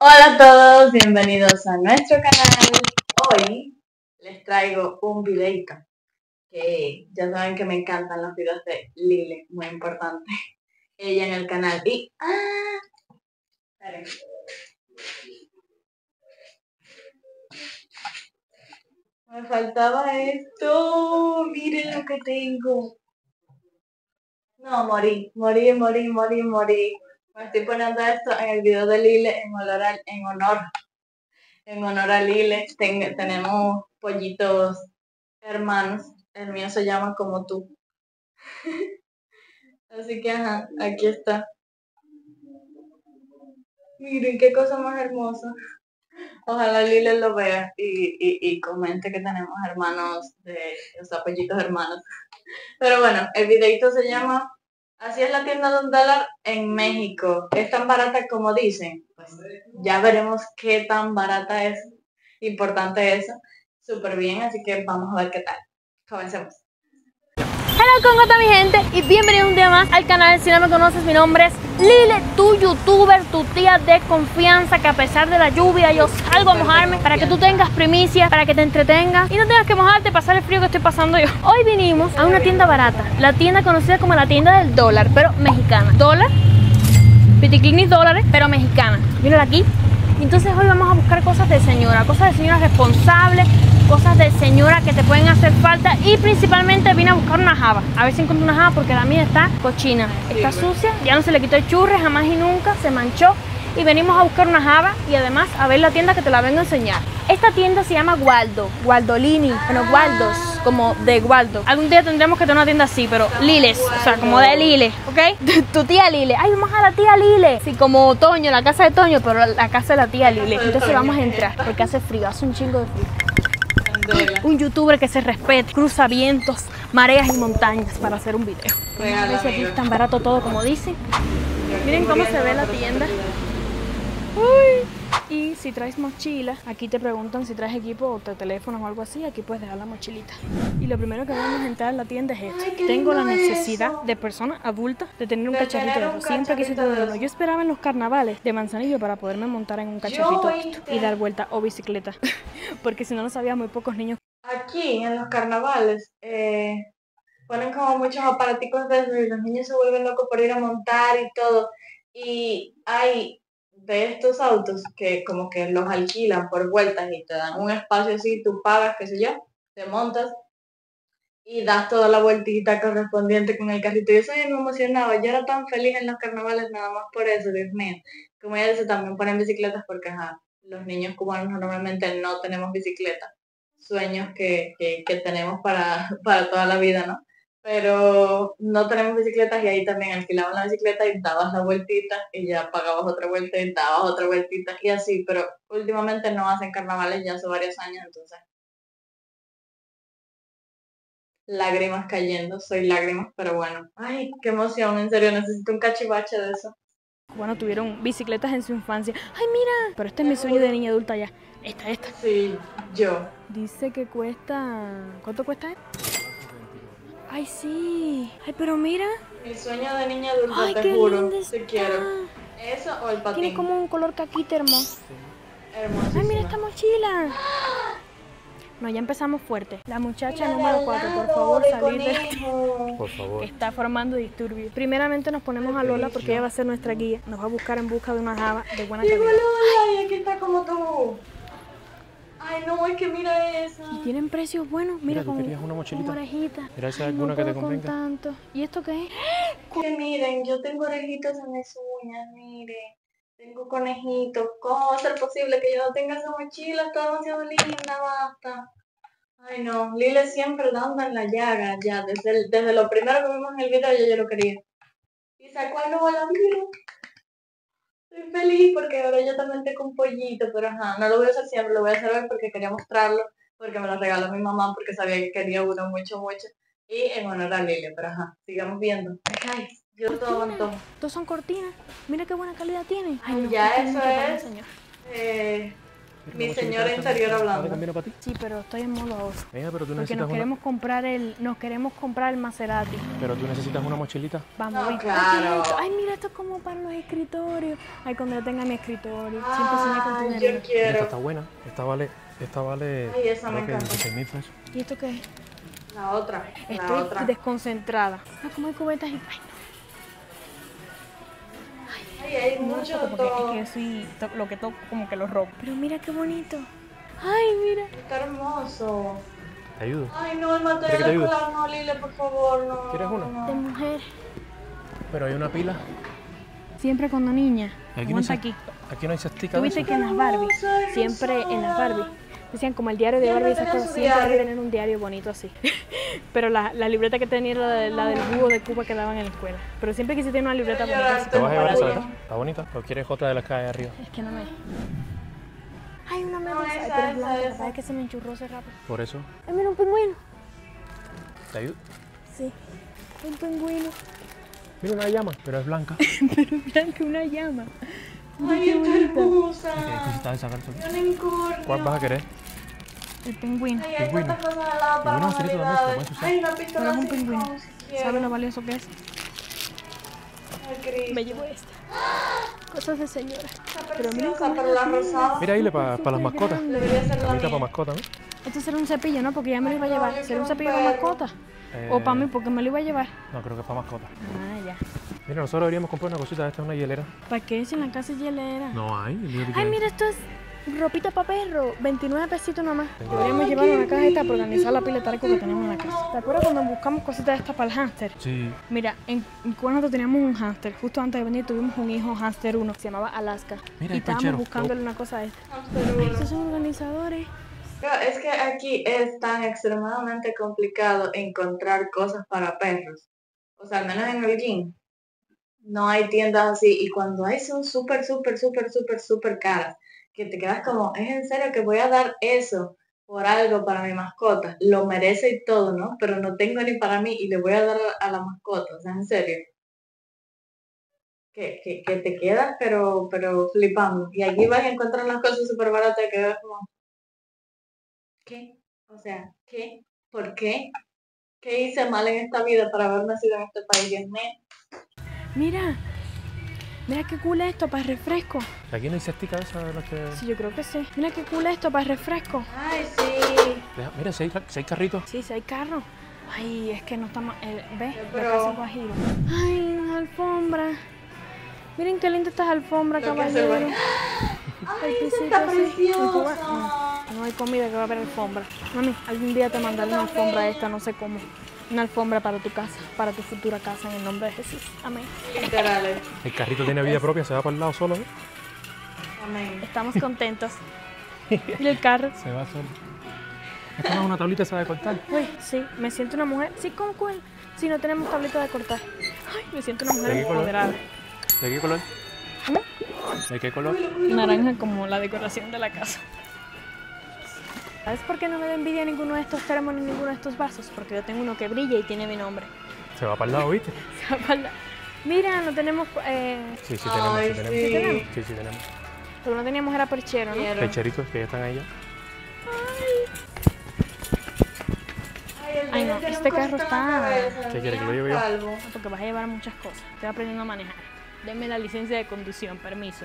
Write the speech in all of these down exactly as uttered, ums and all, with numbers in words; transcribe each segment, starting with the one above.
Hola a todos, bienvenidos a nuestro canal. Hoy les traigo un videito que ya saben que me encantan los videos de Lile, muy importante. Ella en el canal y... ¡Ah! Esperen. Me faltaba esto, miren lo que tengo. No, morí, morí, morí, morí, morí. Me estoy poniendo esto en el video de Lile en honor a, en honor, en honor a Lile. Ten, tenemos pollitos hermanos. El mío se llama como tú. Así que ajá, aquí está. Miren qué cosa más hermosa. Ojalá Lile lo vea y, y, y comente que tenemos hermanos de, o sea, pollitos hermanos. Pero bueno, el videito se llama Así es la tienda de un dólar en México. ¿Es tan barata como dicen? Pues ya veremos qué tan barata es. Importante eso. Súper bien, así que vamos a ver qué tal. Comencemos. Hola, ¿cómo está mi gente? Y bienvenido un día más al canal. Si no me conoces, mi nombre es Lile, tu youtuber, tu tía de confianza, que a pesar de la lluvia yo salgo a mojarme para que tú tengas primicia, para que te entretengas y no tengas que mojarte, pasar el frío que estoy pasando yo. Hoy vinimos a una tienda barata, la tienda conocida como la tienda del dólar, pero mexicana. Dólar, piticlinis dólares, pero mexicana. Mírala aquí. Entonces hoy vamos a buscar cosas de señora, cosas de señora responsable, cosas de señora que te pueden hacer falta, y principalmente vine a buscar una java. A ver si encuentro una java porque la mía está cochina, está sucia, ya no se le quitó el churre, jamás y nunca, se manchó. Y venimos a buscar una java y además a ver la tienda que te la vengo a enseñar. Esta tienda se llama Waldo, Gualdolini, bueno, Waldos, como de Waldo. Algún día tendremos que tener una tienda así, pero Liles, o sea, como de Lile, ¿ok? Tu tía Lile. Ay, vamos a la tía Lile. Sí, como Toño, la casa de Toño, pero la casa de la tía Lile. Entonces vamos a entrar, porque hace frío, hace un chingo de frío. Un youtuber que se respete, cruza vientos, mareas y montañas para hacer un video. A ver si aquí es tan barato todo como dicen. Miren cómo se ve la tienda. Uy. Y si traes mochila, aquí te preguntan si traes equipo o teléfono o algo así, aquí puedes dejar la mochilita. Y lo primero que vamos a entrar en la tienda es esto. Ay, tengo la necesidad de persona adulta de tener un de cacharrito de eso. Siempre quise tener uno. Yo esperaba en los carnavales de Manzanillo para poderme montar en un cacharrito de esto y dar vuelta o bicicleta. Porque si no, no sabía, muy pocos niños. Aquí en los carnavales eh, ponen como muchos aparaticos de eso y los niños se vuelven locos por ir a montar y todo. Y hay de estos autos que como que los alquilan por vueltas y te dan un espacio así, tú pagas, qué sé yo, te montas y das toda la vueltita correspondiente con el carrito. Y eso ya me emocionaba, yo era tan feliz en los carnavales nada más por eso, Dios mío. Como ya dice, también ponen bicicletas porque ajá, los niños cubanos normalmente no tenemos bicicleta. Sueños que, que, que tenemos para, para toda la vida, ¿no? Pero no tenemos bicicletas y ahí también alquilaban la bicicleta y dabas la vueltita y ya pagabas otra vuelta y dabas otra vueltita y así, pero últimamente no hacen carnavales ya hace varios años, entonces lágrimas cayendo, soy lágrimas, pero bueno, ay, qué emoción, en serio, necesito un cachivache de eso. Bueno, tuvieron bicicletas en su infancia. ¡Ay, mira! Pero este es mi sueño de niña adulta ya. Esta, esta. Sí, yo. Dice que cuesta... ¿Cuánto cuesta? ¡Ay, sí! ¡Ay, pero mira! Mi sueño de niña adulta, ¡Ay, te qué juro, linda te está! quiero. ¿Eso o el patín? Tiene como un color caquita hermoso. Hermosísima. ¡Ay, mira esta mochila! No, ya empezamos fuerte. La muchacha número cuatro, por favor, salir de... Por favor. Que está formando disturbios. Primeramente nos ponemos a Lola porque ella va a ser nuestra guía. Nos va a buscar en busca de una java de buena calidad. Lola, y aquí está como tú. Ay, no, es que mira esa. Y tienen precios buenos. Mira, Mira, con ¿tú querías una mochilita? orejita. Mira, esa Ay, alguna no que te puedo con convenga. tanto. ¿Y esto qué es? Que miren, yo tengo orejitas en mis uñas, miren. Tengo conejitos. ¿Cómo va a ser posible que yo no tenga esa mochila? Está demasiado linda, basta. Ay, no, Lile siempre dando en la llaga, ya, desde, el, desde lo primero que vimos en el video yo, yo lo quería. Y sacó a Lola, mira. Estoy feliz porque ahora yo también tengo un pollito, pero ajá, no lo voy a hacer siempre, lo voy a hacer hoy porque quería mostrarlo, porque me lo regaló mi mamá, porque sabía que quería uno mucho, mucho, y en honor a Lile, pero ajá, sigamos viendo. Ay, yo todo antojo. Estos son cortinas. Mira qué buena calidad tienen. Ay, no, Ya esto es eso mucho para es, enseñar. eh, Mi señora interior hablando. ¿Camino para ti? Sí, pero estoy en modo ahorro. Venga, pero tú Porque necesitas nos una... queremos comprar el, nos queremos comprar el Maserati. Pero tú necesitas una mochilita. Vamos, No, ven. claro. Ay, mira esto. Ay, mira esto es como para los escritorios. Ay, cuando yo tenga mi escritorio. Siempre soñé con Ah, tener yo uno. Esta quiero. está buena. Esta vale... Esta vale... Ay, esa me creo que encanta. dieciséis mil pesos. ¿Y esto qué es? La otra. La Estoy otra. desconcentrada. Ah, como hay cubetas y... Ay, Ay, hay no, no mucho toco porque todo. es que yo soy to- lo que toco como que lo robo. Pero mira qué bonito. Ay, mira. Está hermoso. ¿Te ayudo? Ay, no, el ¿Quieres que te material ayude? escolar no, Lile, por favor, no. ¿Quieres una? no, De no. mujer. Pero hay una pila. Siempre cuando niña. Aquí no, Aguanta hay, aquí. aquí no hay cestica ¿Tú de viste eso. que en las Barbie, Hermosa, siempre hermosa. en las Barbie, decían como el diario de Siempre Barbie y esas tenía cosas, su siempre hay que diario. tener un diario bonito así. Pero la, la libreta que tenía era la, de- la del jugo de Cuba que daban en la escuela. Pero siempre quise tener una libreta Quiero bonita llorar. así. ¿Te vas a llevar esa, Maravilla. verdad? ¿Está bonita? ¿O quieres otra de las que hay arriba? Es que no me... Ay, una medusa. Ay, esa, pero es esa, blanca, esa. capaz es que se me enchurró hace rato. Por eso. Ay, mira un pingüino. ¿Te ayudo? Sí, un pingüino. Mira una llama, pero es blanca. Pero blanca, una llama. Ay, está hermosa. ¿Qué necesitas de sacar eso? Un unicornio. ¿Cuál vas a querer? El pingüino. Ay, hay Pingüino. tantas cosas al lado para Pingüino escrito también, lo manualidades. puedes usar. Ay, una Pero pistola es un así pingüino. como si quiero. ¿Sabes lo valioso que es? Ay, Cristo. Me llevo esta. Cosas de señora. Está Pero mira preciosa, cómo pero es la linda. rosada. Mira, Ile, para las mascotas. grande. Debería ser la Camita para mía. mascotas, ¿no? Esto será un cepillo, ¿no? Porque ya me lo iba a No, llevar. yo ¿Será quiero un un cepillo para perro. mascota? Eh, O para mí, porque me lo iba a llevar. No, creo que es para mascotas. Ah, ya. Mira, nosotros deberíamos comprar una cosita de esta, una hielera. ¿Para qué si en la casa es hielera? No hay. el día que Ay, quieras. mira, esto es ropita para perro. veintinueve pesitos nomás. Tengo- Deberíamos Ay, llevar qué una cajita para bello. organizar la pila de tareco que tenemos en la casa. ¿Te acuerdas cuando buscamos cositas de estas para el hámster? Sí. Mira, en, en Cuba nosotros teníamos un hámster. Justo antes de venir tuvimos un hijo hámster uno que se llamaba Alaska. Mira, y el estábamos perchero. buscándole una cosa a esta. Hámster uno. Estos son organizadores. Pero es que aquí es tan extremadamente complicado encontrar cosas para perros. O sea, al menos en el gym. No hay tiendas así. Y cuando hay son súper, súper, súper, súper, súper caras. Que te quedas como, ¿es en serio que voy a dar eso por algo para mi mascota? Lo merece y todo, ¿no? Pero no tengo ni para mí y le voy a dar a la mascota. O sea, en serio. Que, que, que te quedas pero, pero flipando. Y allí vas y encuentras las cosas súper baratas que ves como, ¿qué? O sea, ¿qué? ¿Por qué? ¿Qué hice mal en esta vida para haber nacido en este país? Dios mío. Mira, mira qué cool esto para refresco. Aquí no hay cestica de esas de las que... Sí, yo creo que sí. Mira qué cool esto para refresco. Ay, sí. Deja- Mira, si hay, si hay carritos. Sí, sí hay carro. Ay, es que no estamos... Eh, ¿Ves? Pero- La casa Guajiro. Ay, unas alfombras. Miren qué linda estas alfombras, Lo que hace caballero. Guajiro. Ay, El esa pisito está así. En Cuba, preciosa. no, no hay comida que va a haber alfombra. Mami, algún día te mandaré una alfombra esta, no sé cómo. Una alfombra para tu casa, para tu futura casa, en el nombre de Jesús. Amén. Literales. El carrito tiene vida propia, se va para el lado solo, ¿no? Amén. Estamos contentos. Y el carro. Se va solo. Esto no es una tablita esa de cortar. Uy, sí, me siento una mujer. Sí, ¿cómo cuál? Sí, no tenemos tableta de cortar. Ay, me siento una mujer ¿De qué color? empoderada. ¿De qué color? ¿Mm? ¿De qué color? Naranja como la decoración de la casa. ¿Sabes por qué no me da envidia ninguno de estos termos ni ninguno de estos vasos? Porque yo tengo uno que brilla y tiene mi nombre. Se va para el lado, ¿viste? Mira, no tenemos... Eh, Sí, sí tenemos, Ay, sí tenemos. sí. tenemos? Sí, sí tenemos. lo que no teníamos era perchero, ¿no? Quiero. Pecheritos que ya están ahí ya. Ay, el Ay, niño no, tiene este un carro cosito en la está- cabeza, ¿Qué quiere que lo niño lleve yo? calvo. Porque vas a llevar muchas cosas. Estoy aprendiendo a manejar. Denme la licencia de conducción, permiso.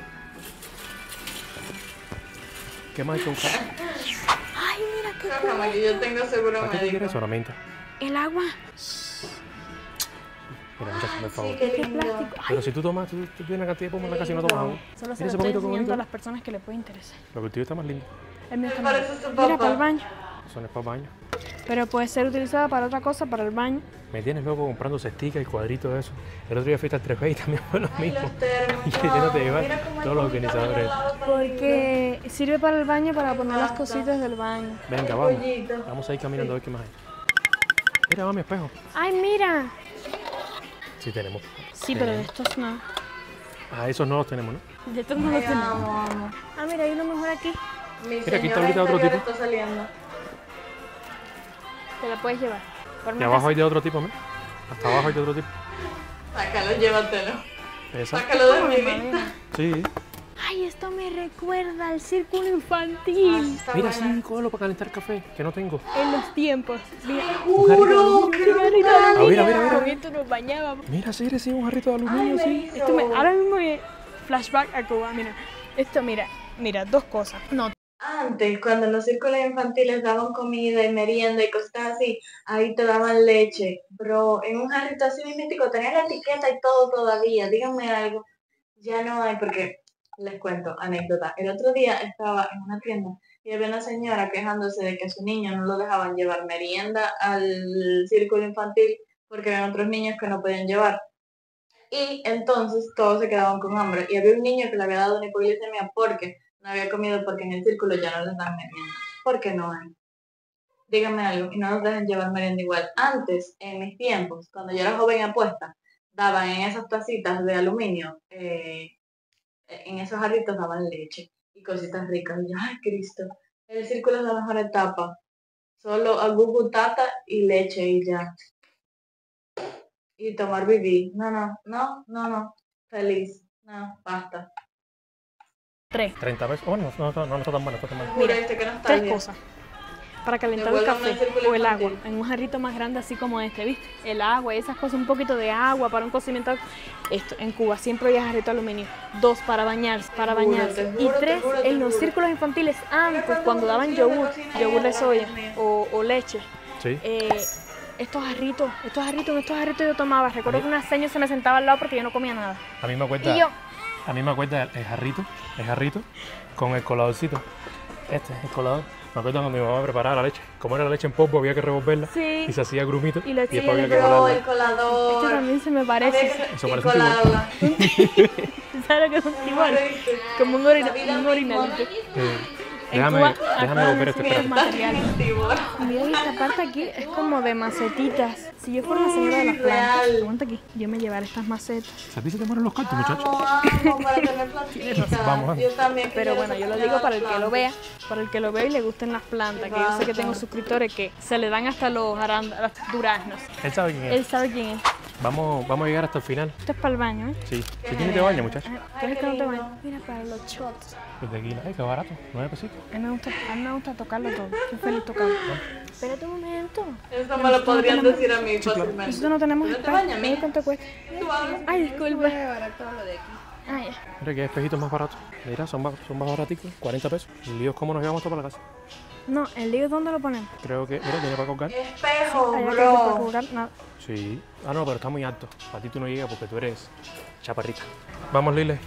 ¿Qué más hay que buscar? Ay, mira qué Pero, mamá, que yo tengo seguro ¿Para qué tú quieres médico. eso, Ramita? El agua. Mira, muchachos, por favor. Sí, qué Qué lindo. plástico. Ay, Pero si tú tomas, tú, tú tienes una cantidad de pomos en la casa y no tomas agua. solo se Mira lo ese estoy pomito enseñando bonito. a las personas que le puede interesar. Lo que el tuyo está más lindo. El mío Me también. parece su Mira, papá. para el baño. Eso no es para baño. Pero puede ser utilizada para otra cosa, para el baño. Me tienes loco comprando cestica y cuadritos de eso. El otro día fuiste al tres B y también fue lo Ay, mismo. los termos. Y que tienes que llevar Mira cómo hay todos los poquito organizadores. al lado para Porque sirve para el baño, para poner las Basta. cositas del baño. Venga, El vamos. pollito. Vamos a ir caminando a ver qué más hay. Mira, va mi espejo. ¡Ay, mira! Sí tenemos. Sí, pero de estos no. Ah, esos no los tenemos, ¿no? De estos no los Ay, tenemos. amo, amo. Ah, mira, hay uno mejor aquí. Mi aquí señora está ahorita otro interior tipo. está saliendo. Te la puedes llevar. Por Y una abajo casa. hay de otro tipo, ¿no? Hasta abajo hay de otro tipo. Sácalo, llévatelo. Esa. Sácalo de Como mi de vida. madera. Sí. Ay, esto me recuerda al círculo infantil. Está Mira, buena. sí, cógelo para calentar café, que no tengo. En los tiempos. Mira, ¡Juro! ¡Qué un jarrito de brutal! aluminio. A ver, a ver, a ver, a Con ver. esto nos bañábamos. Mira, sí, sí, un jarrito de aluminio, Ay, sí. me Esto me, ahora mismo me flashback a Cuba, mira. Esto, mira, mira, dos cosas. No, Antes, cuando en los círculos infantiles daban comida y merienda y cosas así, ahí te daban leche. Bro, en un jarrito así mítico, tenía la etiqueta y todo todavía. Díganme algo. Ya no hay, porque les cuento, anécdota. El otro día estaba en una tienda y había una señora quejándose de que a su niño no lo dejaban llevar merienda al círculo infantil porque había otros niños que no podían llevar. Y entonces todos se quedaban con hambre. Y había un niño que le había dado una hipoglicemia porque no había comido, porque en el círculo ya no les dan merienda. ¿Por qué no hay? Díganme algo, y no nos dejen llevar merienda igual. Antes, en mis tiempos, cuando yo era joven y apuesta, daban en esas tacitas de aluminio, eh, en esos jarritos daban leche y cositas ricas. Y yo, ay, Cristo, el círculo es la mejor etapa. Solo a gugu tata y leche y ya. Y tomar bibí. No, no, no, no, no. Feliz. No, basta. tres. treinta pesos. Oh, no, no, no, no está tan malo, no está tan malo. Juro, este que no está Tres bien. cosas. Para calentar el Devuélvame café el círculo o el agua infantil. en un jarrito más grande así como este, ¿viste? El agua y esas cosas, un poquito de agua para un cocimiento. Esto, en Cuba siempre había jarrito de aluminio. Dos, para bañarse, para Te juro, bañarse. te Y juro, te tres, juro, te en los juro. círculos infantiles antes, cuando cuando daban cocino, me yogur, cocino yogur de ella, soya Dios mío. o, o leche, Sí. eh, estos jarritos, estos jarritos, en estos jarritos yo tomaba. Recuerdo que una señora se me sentaba al lado porque yo no comía nada. A mí me acuerda. Y yo, A mí me acuerda el, el jarrito, el jarrito con el coladorcito. Este, el colador. Me acuerdo cuando mi mamá preparaba la leche. Como era la leche en polvo, había que revolverla Sí. y se hacía grumito. Y le después hacía había el que Bro, colarla. el colador. este también se me Había parece. que- Eso y parece un tiburón. colarla. ¿Sabes lo que es un tiburón? Como un, orina, La vida un misma. orinalito. Eh, En déjame, Cuba, déjame acá volver este no se espérate. ve material. Tiburón. Y miren esta parte aquí, es como de macetitas. Si yo fuera una señora de las Uy, plantas, real. aguanta aquí, yo me llevaré estas macetas. ¿A ti se te mueren los cortos, muchachos? Amo, amo, para tener plantitas. Vamos, vamos. Yo también Pero quisiera bueno, yo lo tener digo para el que lo plantas. vea, para el que lo vea y le gusten las plantas, que yo sé que tengo suscriptores que se le dan hasta los, aranda- los duraznos. Él sabe quién es. Él sabe quién es. Vamos, vamos a llegar hasta el final. Esto es para el baño, ¿eh? Sí. ¿Tú tienes que baño, muchachos? Ah, ¿Tú eres que no te bañas? Mira, para los shots. Pues de aquí, ay, qué barato, nueve pesitos. A mí me gusta, a mí me gusta tocarlo todo. Soy feliz tocando. Espérate un momento. Eso me lo podrían decir a mí Nosotros fácilmente. no tenemos ¿Tú no te spray. bañas, Mira mija? cuánto cuesta. Tú hablas. Ay, disculpa. Ay, Mira que espejitos más baratos. Mira, son más, son más baraticos, cuarenta pesos. El lío es cómo nos llevamos esto para la casa. no, el lío, ¿dónde lo ponemos? Creo que, mira, tiene para colgar. Espejo, Allá que hay que bro. procurar nada. Sí. Ah, no, pero está muy alto. A ti tú no llegas porque tú eres chaparrita. Vamos, Lile.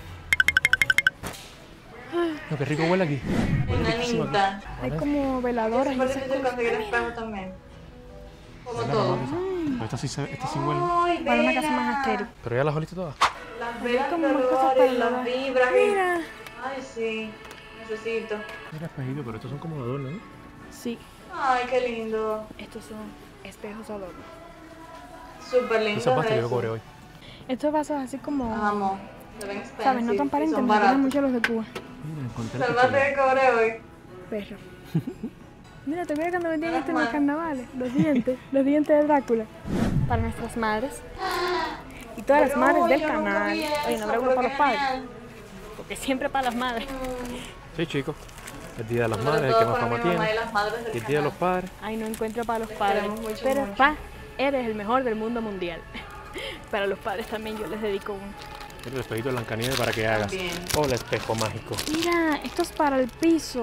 No, qué rico huele aquí. Huele Una riquísimo aquí. niñita. Hay A ver. como Es veladoras y súper esas difícil cosas. conseguir espejo también. Como Mira, todo. mamá, quizá. Pero esta sí, se- esta sí huele. Ay, Para una casa vela. más estéril. Pero ya las oliste todas. Las velas como de más cosas olor para y las lavar. vibras. y- Mira. Ay, sí. Necesito. Mira, espejito, pero estos son como de adorno, ¿no? Sí, Ay, qué lindo. estos son espejos adorno. Súper lindo. Esa pasta que yo eso. cobré hoy. Estos vasos así como, Amo. Se ven expensive. ¿sabes? No tan y aparentes, son me gustan baratos. mucho los de Cuba. Mira, encontré Salvaste este que cobré hoy. Perro. Mira, ¿te acuerdas cuando vendían Menos esto en los mal. carnavales? Los dientes, los dientes de Drácula. Para nuestras madres. Y todas las Pero madres del yo nunca canal. vi Oye, eso, no pregunto pero para qué los padres. genial. Porque siempre para las madres. Sí, chicos. El día de las Sobre madres, el todo que más para fama mi mamá y tiene. las madres del Y el día de los canal. padres. Ay, no encuentro para los padres. queremos mucho, Pero mucho. pa, eres el mejor del mundo mundial. Para los padres también yo les dedico uno. Mira el espejito de Blancanieves para que hagas. También. Oh, el espejo mágico. Mira, esto es para el piso.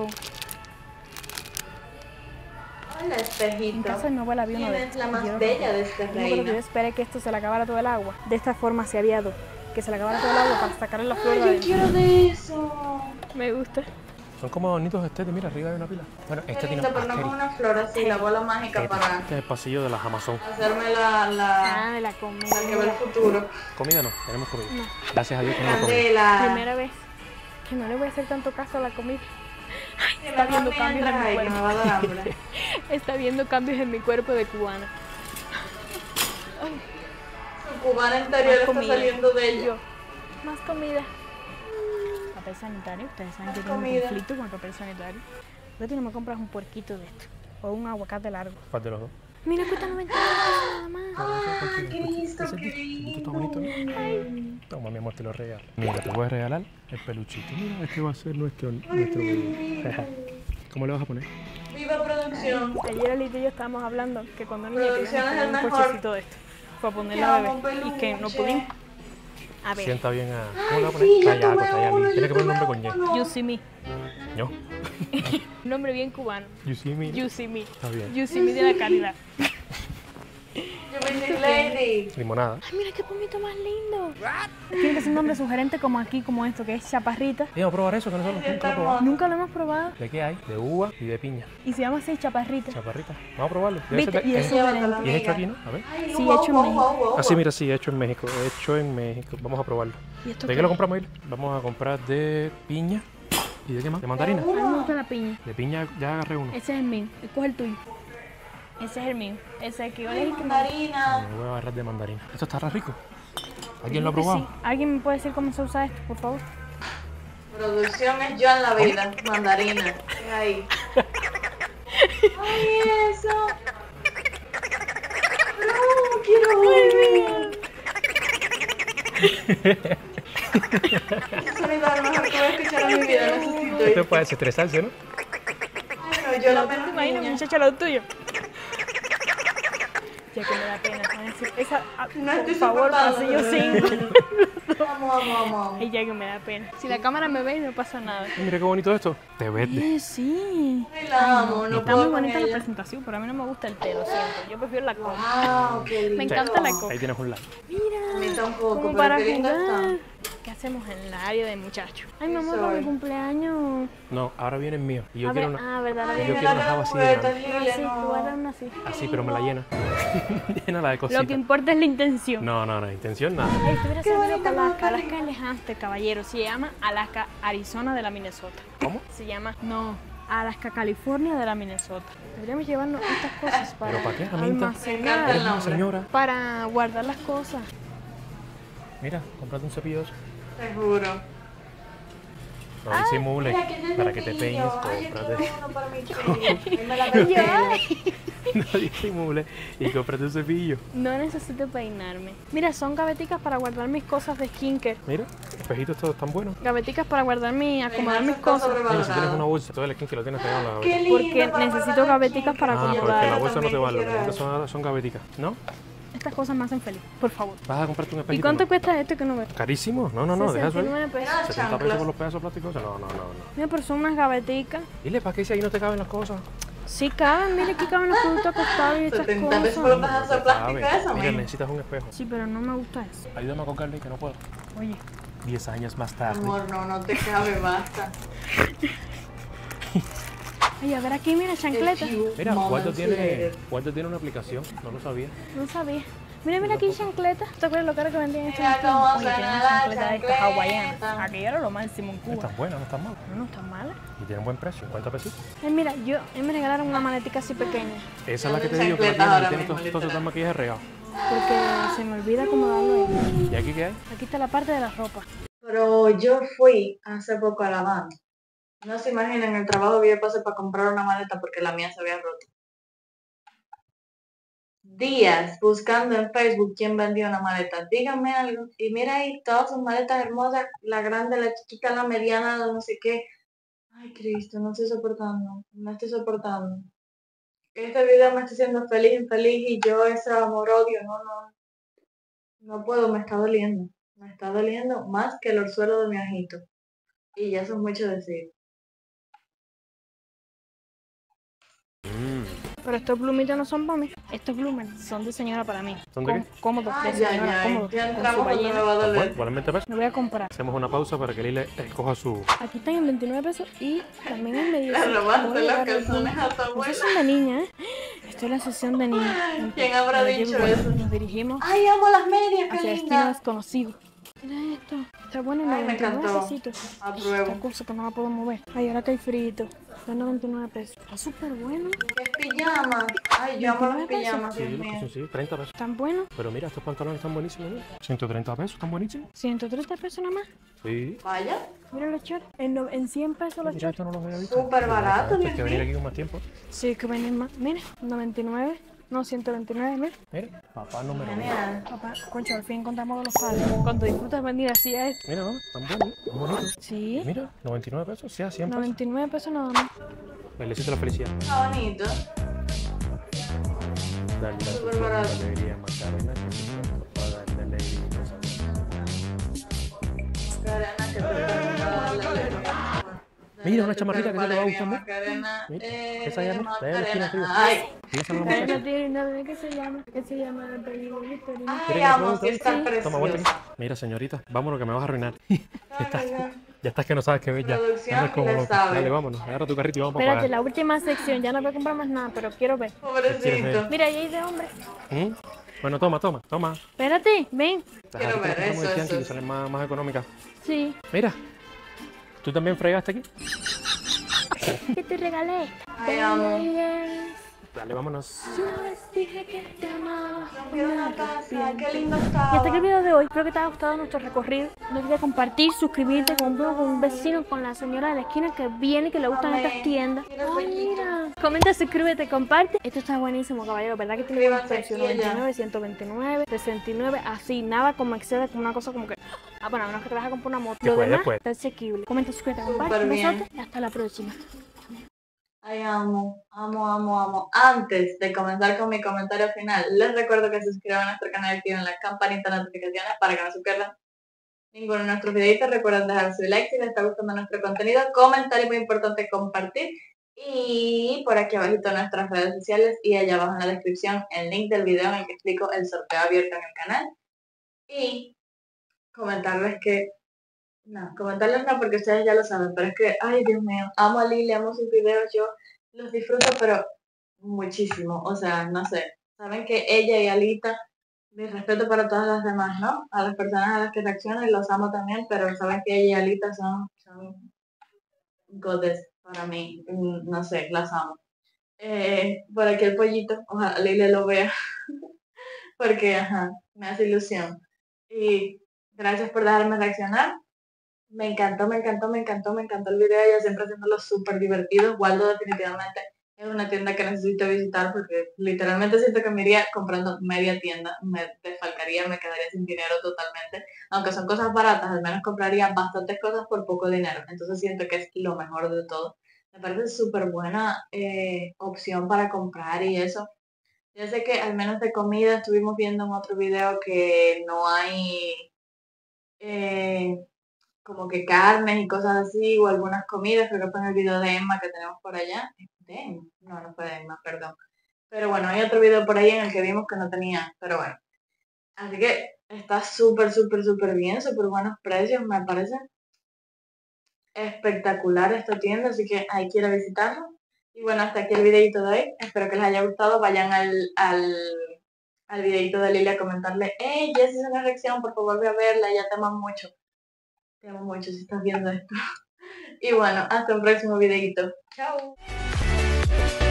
Hola, espejito. En casa de mi abuela había uno de ¿Quién es estos. la más Yo lo bella compré. de este Yo me acuerdo que yo reino? esperé que esto se le acabara todo el agua. De esta forma se había dos. Que se le acabara todo el agua para sacarle la flor de Ay, yo adentro. quiero de eso. Me gusta. Son como adornitos estéticos. Mira, arriba hay una pila. Bueno, Qué este tiene lindo, pero no asterisco. con una flor así, la bola mágica Este, para este es el pasillo de las Amazon. hacerme la, la, Ah, de la comida. la que ve el futuro. Comida no, tenemos comida. No. Gracias a Dios tenemos comida. Candela. Primera vez que no le voy a hacer tanto caso a la comida. Que Está me viendo mami cambios en mi atrae, que me cuerpo. va a dar hambre. Está viendo cambios en mi cuerpo de cubana. Su cubana interior está comida. saliendo de Y ella. yo, más comida. Papel sanitario, ustedes saben que Más tengo un comida. conflicto con el papel sanitario. Vete y no me compras un puerquito de esto. O un aguacate largo. ¿Cuál de los dos? Mira, cuesta noventa y nueve pesos nada más. Ah, Cristo, Ese qué bicho está bonito, ¿no? lindo. Toma, mi amor, te lo regalo. Mira, te voy a regalar el peluchito. Mira, este va a ser nuestro, nuestro bebé. ¿Cómo le vas a poner? Viva producción. Ayer Alita y yo estábamos hablando que cuando niña queríamos Producción es tener el un mejor. cochecito de esto para ponerle a bebé y que no pudimos. A ver, Sienta bien a... ¿Cómo le vas a sí, poner? yo Tallaco, tuve Tayali. uno, Tiene que yo poner un nombre tuve con Y. uno. You See Me. ¿No? Un nombre bien cubano. You see me. You See Me. Está bien. You See Me de la calidad. You Busy Lady. Limonada. Ay, mira qué pomito más lindo. Tiene que ser un nombre sugerente como aquí, como esto, que es Chaparrita. Vamos a probar eso, que nosotros Sí, nunca está lo probamos. Nunca lo hemos probado. ¿De qué hay? De uva y de piña. Y se llama así Chaparrita. Chaparrita. Vamos a probarlo. Debe ¿Viste? ser Y de- es es- sugerente. y es hecho aquí, ¿no? A ver. Ay, Sí, wow, hecho en wow, México. wow, wow. Ah, sí, mira, sí, hecho en México. Hecho en México. Vamos a probarlo. ¿Y esto ¿De qué? qué lo compramos ahí? Vamos a comprar de piña. ¿Y de qué más? ¿De mandarina? A mí me gusta la piña. De piña ya agarré uno. Ese es el mío. Escoge el tuyo. Ese es el mío. Ese que yo Ay, el que me mandarina. Me voy a agarrar de mandarina. Esto está re rico. ¿Alguien lo ha Creo que probado? sí. ¿Alguien me puede decir cómo se usa esto, por favor? Producción es yo en la vida. Mandarina. ¿Qué hay? Ay, eso. No, quiero volver. Ese sonido es lo mejor que voy a escuchar en mi vida. Necesito Esto ir. puede desestresarse, ¿no? Ay, no, yo la ¿Te menos imaginas, niña. muchacha, lo tuyo? Ya que me da pena. van a decir, Esa, ah, No por estoy favor, soportando. pasillo cinco. Vamos, vamos, vamos. Ay, ya que me da pena. Si la cámara me ve, no pasa nada. Ay, mira qué bonito esto. Te verde. Eh, sí. Ay, la amo, no Está puedo muy con bonita la ella. presentación, pero a mí no me gusta el té, lo siento. Yo prefiero la coca. Wow, qué lindo. Me encanta la coca. Ahí tienes un like. A mí Mira, tampoco, como pero para qué linda jugar. está. ¿Qué hacemos en la área de muchachos? Ay, Sí, mamá, para soy. mi cumpleaños. No, ahora viene el mío. Y yo A quiero ver, una. ah, verdad, la Ay, Yo vida. quiero me una la java así de juguetes, grande. Ah, Lile, sí, no. tú vas a dar una así. Así, pero me la llena. Llena de cositas. Lo que importa es la intención. No, no, no, intención nada. Ay, estuviera Qué saliendo bonita para Alaska. marca. Alaska es lejante, caballero. Se llama Alaska, Arizona de la Minnesota. ¿Cómo? Se llama, no, Alaska, California de la Minnesota. Deberíamos llevarnos estas cosas para ¿Pero para qué, Ramita? Me encanta almacenar, el Eres una nombre. señora. para guardar las cosas. Mira, cómprate un cepillo de eso. Te juro. No disimules. Mira, que Para que te peines, Ay, yo cómprate. quiero uno para mi tío. Ahí me la Y yo, dejé. ay, No disimules. Y cómprate un cepillo. no necesito peinarme. Mira, son gaveticas para guardar mis cosas de skincare. Mira, espejitos todos tan buenos. Gaveticas para guardar mi, acomodar Esas mis cosas. Mira, si tienes una bolsa, todo el skin que lo tienes pegado en la Qué gaveta. lindo Porque para necesito guardar gaveticas aquí. para Ah, porque acomodar. la bolsa no te También vale. quisiera Estas eso. son, son gaveticas. ¿No? Estas cosas me hacen feliz, por favor. ¿Vas a comprarte un ¿Y espejito? cuánto más? cuesta esto que no veo? ¿Carísimo? No, no, no, deja eso ahí. sesenta y nueve pesos. Mira, setenta pesos chanclas. por los pedazos plásticos. No, no, no, no. Mira, pero son unas gaveticas. Dile, ¿para qué si ahí no te caben las cosas? Sí caben, mira, aquí caben los productos acostados y estas setenta pesos por cosas. un pedazo de No te plástico cabe. eso, Mira, men. necesitas un espejo. Sí, pero no me gusta eso. Ayúdame a colgarle que no puedo. Oye, Diez años más tarde. Amor, no, no te cabe, basta. oye, a ver aquí, mira, chancleta. Mira, Waldo Moments tiene, later. Waldo tiene una aplicación, no lo sabía. No sabía. Mira, mira aquí chancleta. ¿Te acuerdas lo caro que vendían estos? Mira cómo Oye, suena tienen la chancleta de estas chancleta. hawaianas. Aquello era lo máximo en No Cuba. están buenas, no están malas. No, no están malas. Y tienen buen precio, cincuenta pesos. Eh, mira, yo, eh, me regalaron una maletica así pequeña. Esa es la que te Yo digo que la chancletas tiene, ahora tiene mismo, todos todos literal. estos maquillajes regados. Porque se me olvida acomodarlo ahí. ¿Y aquí qué hay? Aquí está la parte de la ropa. Pero yo fui hace poco a la banda. No se imaginan el trabajo que yo pasé para comprar una maleta porque la mía se había roto. Días buscando en Facebook quién vendía una maleta. Díganme algo. Y mira ahí todas sus maletas hermosas, la grande, la chiquita, la mediana, la no sé qué. Ay, Cristo, no estoy soportando. No estoy soportando. Este video me está haciendo feliz, infeliz y yo ese amor odio, no, no. No puedo, me está doliendo. Me está doliendo más que el orzuelo de mi ajito. Y ya eso es mucho decir. Pero estos plumitos no son para mí. Estos plumas son de señora para mí. ¿Son de Com- qué? Cómodos, de Ay, señora, ay, ay. cómodos. Ya Con su entramos donde me ballena. va a Bueno, doler. igualmente pesos. Me voy a comprar. Hacemos una pausa para que Lile escoja su... Aquí están en veintinueve pesos y también en medio. Le robaste los calzones a tu Estos abuela. son de niña, ¿eh? Esto es la sesión de niña. ¿Quién habrá Nos dicho llevo- eso? Nos dirigimos Ay, amo las medias, qué hacia destino linda. desconocido. Mira esto. Está bueno en Ay, me noventa y nueve encantó. pesitos. Esta Apruebo. cosa que no la puedo mover. Ay, ahora que hay frito. Está en noventa y nueve pesos. Está súper bueno. ¿Qué pijama? Ay, yo amo las veintinueve pesos. pijamas, Sí, Dios los mío. calzoncillos, treinta pesos. ¿Están buenos? Pero mira, estos pantalones están buenísimos, ¿no? ciento treinta pesos, están buenísimos. ciento treinta pesos nada más. Sí. Vaya, Mira los shorts. En, no- en cien pesos los Mira, shorts. esto no los había visto. súper barato, Hay Dios que venir mío. aquí con más tiempo. Sí, que venden más. Mira, noventa y nueve. No, ciento veintinueve mil. Mira, papá número uno. Genial. Papá, concho, al fin encontramos los padres. Cuando disfrutas venir así a esto. Mira, mamá, tan bueno, tan bonito. Sí. Mira, noventa y nueve pesos, sí, a cien pesos. noventa y nueve pesos nada más. Bailecito de la felicidad. Está bonito. Dale la Súper solución, barato. alegría, Macarena, que se puede dar de alegría. Macarena, que te preguntaba la letra. Mira, una chamarrita que sí te va a gustar, mira. Macarena, Mira, eh, esa ya, mira, de ahí a la esquina Macarena. arriba. Ay, Pídesela a la Ay, no muchacha. tiene nada, ¿qué se llama? ¿Qué se llama el apellido? Victorina. ay, que amo, la sí está pregunta? Toma, vuelta preciosa. aquí. Mira, señorita, vámonos que me vas a arruinar. Estás- Carga. ya estás que no sabes qué ver ya. Producción Andas como le loco. sabe. Dale, vámonos. Agarra tu carrito y vamos para Espérate, pagar. la última sección. Ya no voy a comprar más nada, pero quiero ver. Pobrecito. Mira, ahí hay de hombre. ¿Mm? Bueno, toma, toma, toma. Espérate, ven. Las Quiero jarritas ver que compramos eso, de Yankee eso. que salen más, más económicas. Sí. Mira, ¿tú también fregaste aquí? ¿Qué te regalé? Ay, amo. Dale, vámonos. Una vez dije que te amaba. Rompieron la taza, qué lindo Y hasta aquí el estaba. video de hoy. Espero que te haya gustado nuestro recorrido. No olvides compartir, suscribirte con un primo, con un vecino, con la señora de la esquina que viene y que le gustan Amén. estas tiendas. Quiero el Ay, pollito. mira. Comenta, suscríbete, comparte. Esto está buenísimo, caballero. ¿Verdad que tiene un Suscríbanse precio? aquí y allá. noventa y nueve, ciento veintinueve, sesenta y nueve, así. Nada como excede con una cosa como que... Ah, bueno, a menos que te vas a comprar una moto. Lo Después, demás después. está asequible. Comenta, suscríbete, Súper comparte. Un bien. besote y hasta la próxima. Ay, amo, amo, amo, amo. Antes de comenzar con mi comentario final, les recuerdo que se suscriban a nuestro canal y activen la campanita de notificaciones para que no se pierdan ninguno de nuestros videitos. Recuerden dejar su like si les está gustando nuestro contenido, comentar y muy importante compartir. Y por aquí abajito nuestras redes sociales y allá abajo en la descripción el link del video en el que explico el sorteo abierto en el canal. Y comentarles que, no, comentarles no porque ustedes ya lo saben, pero es que, ay Dios mío, amo a Lili, amo sus videos, yo los disfruto pero muchísimo, o sea, no sé, saben que ella y Alita, mi respeto para todas las demás, ¿no? A las personas a las que reaccionan los amo también, pero saben que ella y Alita son, son goddess para mí, mm, no sé, las amo. Eh, por aquí el pollito, ojalá Lili lo vea, porque, ajá, me hace ilusión. Y gracias por dejarme reaccionar. Me encantó, me encantó, me encantó, me encantó el video, ella siempre haciéndolo súper divertido. Waldo definitivamente es una tienda que necesito visitar porque literalmente siento que me iría comprando media tienda, me desfalcaría, me quedaría sin dinero totalmente. Aunque son cosas baratas, al menos compraría bastantes cosas por poco dinero. Entonces siento que es lo mejor de todo. Me parece súper buena eh, opción para comprar y eso. Yo sé que al menos de comida estuvimos viendo en otro video que no hay... Eh, como que carnes y cosas así, o algunas comidas, creo que fue en el video de Emma que tenemos por allá. ¿De Emma? No, no fue de Emma, perdón. Pero bueno, hay otro video por ahí en el que vimos que no tenía, pero bueno. Así que está súper, súper, súper bien, súper buenos precios, me parece espectacular esta tienda, así que ahí quiero visitarlo. Y bueno, hasta aquí el videito de hoy, espero que les haya gustado, vayan al, al, al videito de Lili a comentarle, hey, Jess hizo una reacción, por favor ve a verla, ya te amo mucho. Te amo mucho si estás viendo esto. Y bueno, hasta un próximo videito. Chao.